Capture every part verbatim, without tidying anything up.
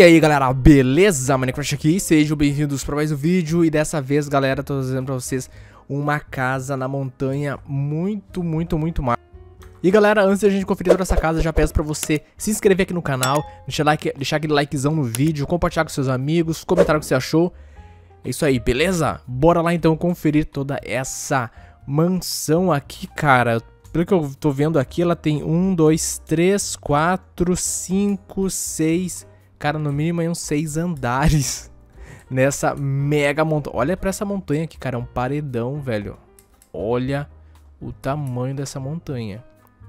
E aí galera, beleza? Minecraft aqui, sejam bem-vindos para mais um vídeo. E dessa vez galera, tô trazendo pra vocês uma casa na montanha muito, muito, muito massa. E galera, antes de a gente conferir toda essa casa, já peço pra você se inscrever aqui no canal, deixar, like, deixar aquele likezão no vídeo, compartilhar com seus amigos, comentar o que você achou. É isso aí, beleza? Bora lá então conferir toda essa mansão aqui, cara. Pelo que eu tô vendo aqui, ela tem um, dois, três, quatro, cinco, seis... Cara, no mínimo aí uns seis andares nessa mega montanha. Olha pra essa montanha aqui, cara, é um paredão, velho. Olha o tamanho dessa montanha.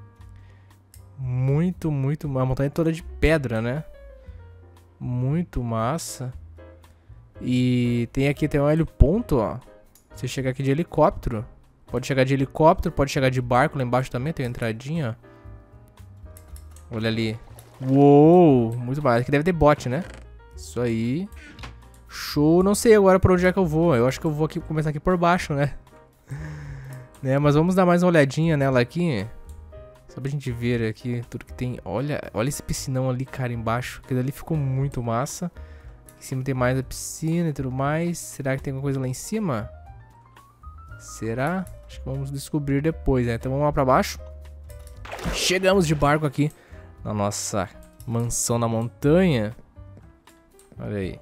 Muito, muito... A montanha toda de pedra, né? Muito massa. E tem aqui, tem um heliponto, ó. Você chega aqui de helicóptero. Pode chegar de helicóptero, pode chegar de barco. Lá embaixo também tem uma entradinha, ó. Olha ali. Uou, muito mais. Aqui deve ter bot, né? Isso aí. Show. Não sei agora pra onde é que eu vou. Eu acho que eu vou aqui, começar aqui por baixo, né? né? Mas vamos dar mais uma olhadinha nela aqui. Só pra gente ver aqui tudo que tem. Olha, olha esse piscinão ali, cara, embaixo. Aquilo ali ficou muito massa. Em cima tem mais a piscina e tudo mais. Será que tem alguma coisa lá em cima? Será? Acho que vamos descobrir depois, né? Então vamos lá pra baixo. Chegamos de barco aqui na nossa mansão na montanha. Olha aí.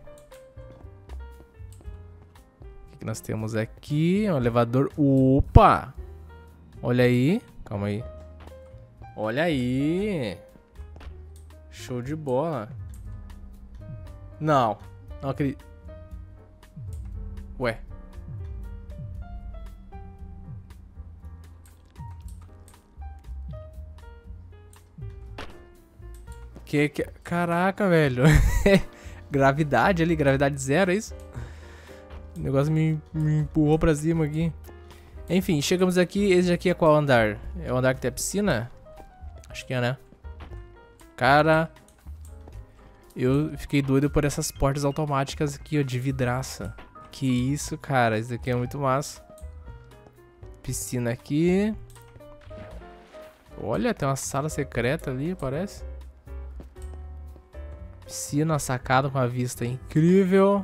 O que nós temos aqui? Um elevador. Opa! Olha aí. Calma aí. Olha aí. Show de bola. Não. Não acredito. Ué. Que, que... Caraca, velho. Gravidade ali, gravidade zero, é isso? O negócio me, me empurrou pra cima aqui. Enfim, chegamos aqui. Esse aqui é qual andar? É o andar que tem a piscina? Acho que é, né? Cara, eu fiquei doido por essas portas automáticas aqui, ó, de vidraça. Que isso, cara. Isso aqui é muito massa. Piscina aqui. Olha, tem uma sala secreta ali, parece. Piscina, sacada com a vista incrível.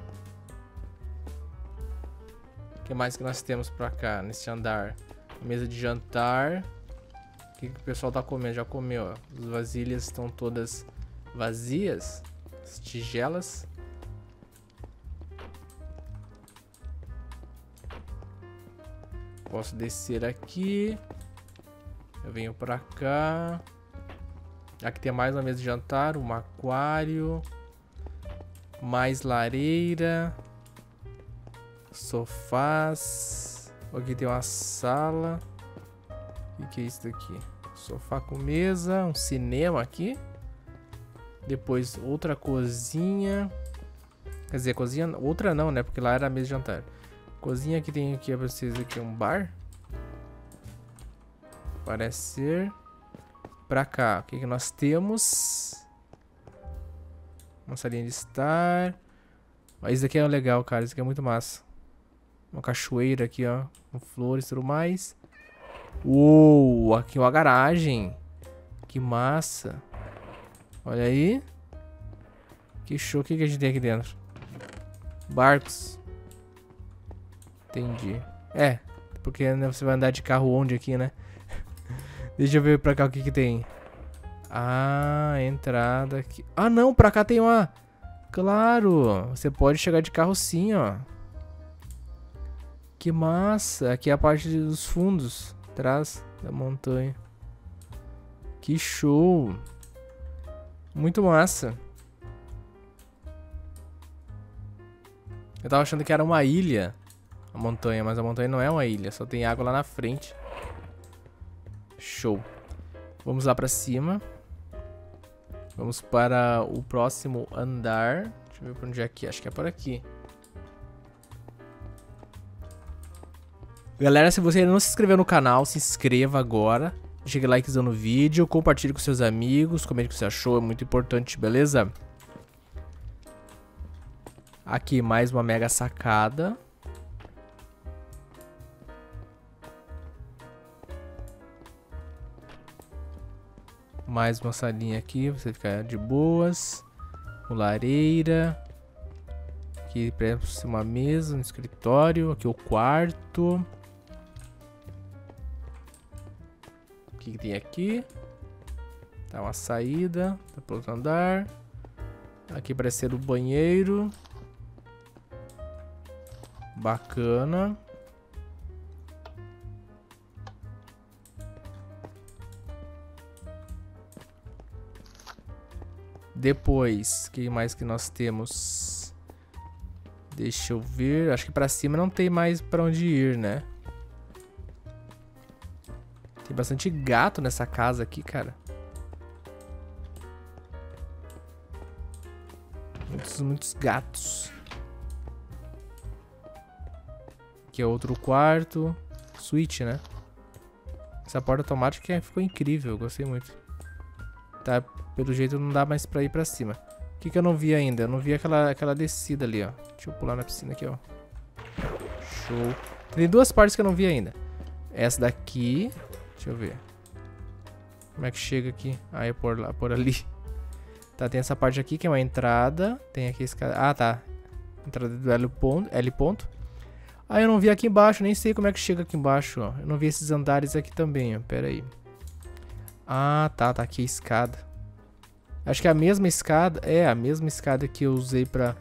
O que mais que nós temos pra cá, nesse andar? Mesa de jantar. O que, que o pessoal tá comendo? Já comeu, ó. As vasilhas estão todas vazias. As tigelas. Posso descer aqui. Eu venho pra cá. Aqui tem mais uma mesa de jantar, um aquário, mais lareira, sofás. Aqui tem uma sala. O que, que é isso daqui? Sofá com mesa, um cinema aqui. Depois outra cozinha. Quer dizer, cozinha, outra não, né? Porque lá era a mesa de jantar. Cozinha que tem aqui pra vocês aqui um bar. Parece ser. Pra cá, o que, que nós temos? Uma salinha de estar. Mas isso aqui é legal, cara. Isso aqui é muito massa. Uma cachoeira aqui, ó. Com flores e tudo mais. Uou, aqui uma garagem. Que massa. Olha aí. Que show. O que, que a gente tem aqui dentro? Barcos. Entendi. É, porque né, você vai andar de carro onde aqui, né? Deixa eu ver pra cá o que que tem. Ah, entrada aqui. Ah, não, pra cá tem uma... Claro, você pode chegar de carro sim, ó. Que massa. Aqui é a parte dos fundos. Atrás da montanha. Que show. Muito massa. Eu tava achando que era uma ilha, a montanha, mas a montanha não é uma ilha. Só tem água lá na frente. Show. Vamos lá pra cima. Vamos para o próximo andar. Deixa eu ver pra onde é aqui. Acho que é por aqui. Galera, se você ainda não se inscreveu no canal, se inscreva agora. Deixa aquele likezão no vídeo. Compartilhe com seus amigos. Comente o que você achou. É muito importante, beleza? Aqui mais uma mega sacada. Mais uma salinha aqui, você ficar de boas. com lareira. Aqui parece uma mesa, um escritório. Aqui o quarto. O que, que tem aqui? Tá uma saída. Tá pro outro andar. Aqui parece ser o banheiro. Bacana. Depois, o que mais que nós temos? Deixa eu ver. Acho que pra cima não tem mais pra onde ir, né? Tem bastante gato nessa casa aqui, cara. Muitos, muitos gatos. Aqui é outro quarto. Suíte, né? Essa porta automática ficou incrível. Eu gostei muito. Tá, pelo jeito não dá mais pra ir pra cima. O que que eu não vi ainda? Eu não vi aquela, aquela descida ali, ó. Deixa eu pular na piscina aqui, ó. Show. Tem duas partes que eu não vi ainda. Essa daqui. Deixa eu ver. Como é que chega aqui? Ah, é por lá, por ali. Tá, tem essa parte aqui que é uma entrada. Tem aqui esse cara. Ah, tá. Entrada do L ponto. L ponto. Ah, eu não vi aqui embaixo. Nem sei como é que chega aqui embaixo, ó. Eu não vi esses andares aqui também, ó. Pera aí. Ah, tá. Tá aqui a escada. Acho que é a mesma escada. É, a mesma escada que eu usei pra...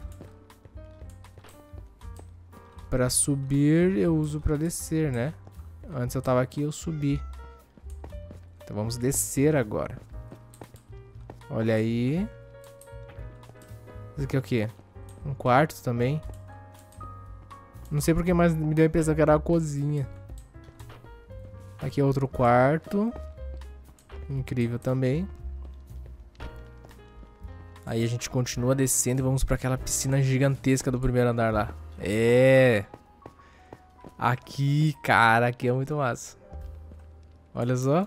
Pra subir, eu uso pra descer, né? Antes eu tava aqui, eu subi. Então vamos descer agora. Olha aí. Isso aqui é o quê? Um quarto também. Não sei porque, mas me deu a impressão que era a cozinha. Aqui é outro quarto. Incrível também. Aí a gente continua descendo e vamos pra aquela piscina gigantesca do primeiro andar lá. É. Aqui, cara, aqui é muito massa. Olha só.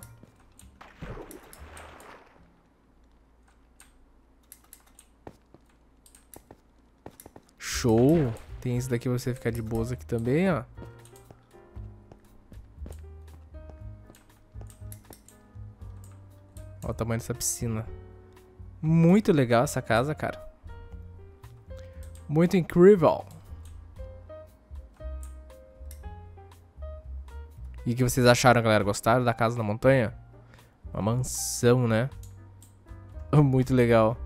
Show. Tem esse daqui pra você ficar de boas aqui também, ó. Olha o tamanho dessa piscina. Muito legal essa casa, cara. Muito incrível. E o que vocês acharam, galera? Gostaram da casa na montanha? Uma mansão, né? Muito legal.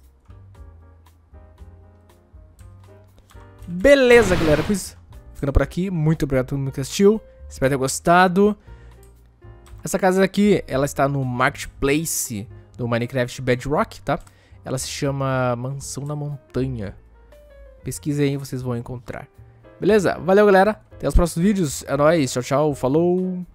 Beleza, galera. Com isso, ficando por aqui. Muito obrigado a todo mundo que assistiu. Espero ter gostado. Essa casa aqui, ela está no Marketplace do Minecraft Bedrock, tá? Ela se chama Mansão na Montanha. Pesquisem aí, vocês vão encontrar. Beleza? Valeu, galera. Até os próximos vídeos. É nóis. Tchau, tchau. Falou.